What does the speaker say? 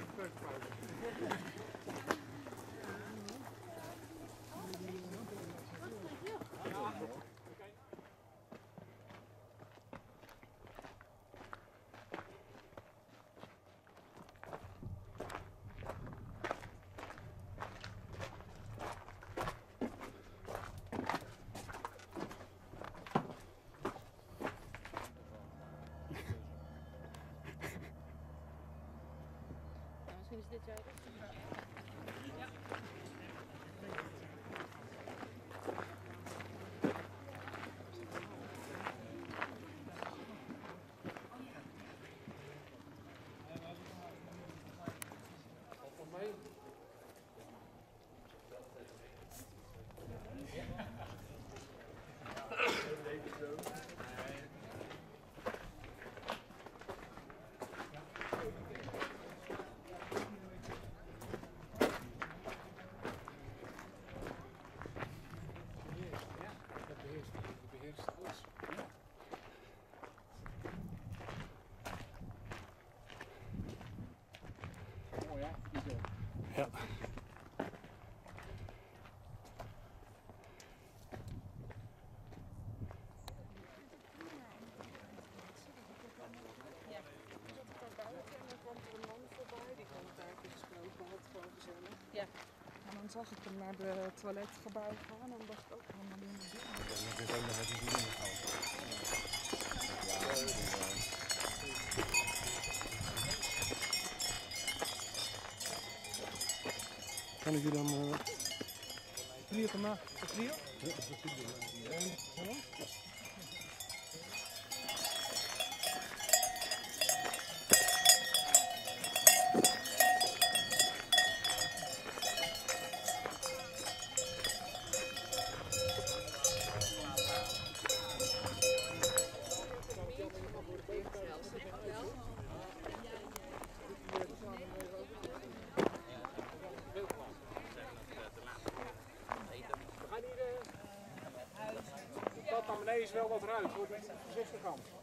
Misschien is dit jij dus? Ja. Ja. Ja. En dan zag ik hem naar de toiletgebouw gaan en dacht ik ook helemaal in de Kan ik je dan... Trio gemaakt. Een trio? Ja, dat is een trio. Naar beneden is wel wat ruit, hoor. Voorzichtig aan.